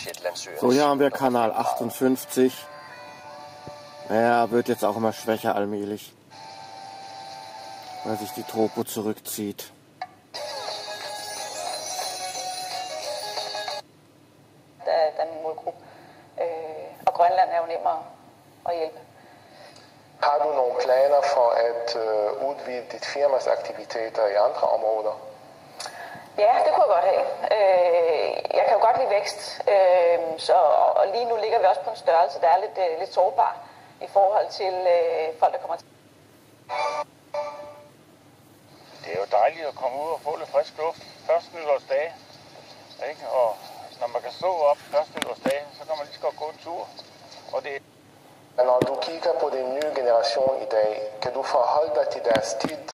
So, hier haben wir Kanal 58. Er wird jetzt auch immer schwächer allmählich, weil sich die Tropo zurückzieht. Den målgruppe. Og Grønland er jo nemmere at hjælpe. Har du nogle planer for at udvide dit firmas aktiviteter i andre områder? Ja, det kunne jeg godt have. Jeg kan jo godt lide vækst, og lige nu ligger vi også på en størrelse, der er lidt sårbar i forhold til folk, der kommer til. Det er jo dejligt at komme ud og få lidt frisk luft. Første nytårsdag, ikke? Og når man kan stå op første nytårsdag, så kan man lige så godt gå en tur. Og det... Når du kigger på den nye generation i dag, kan du forholde dig til deres tid?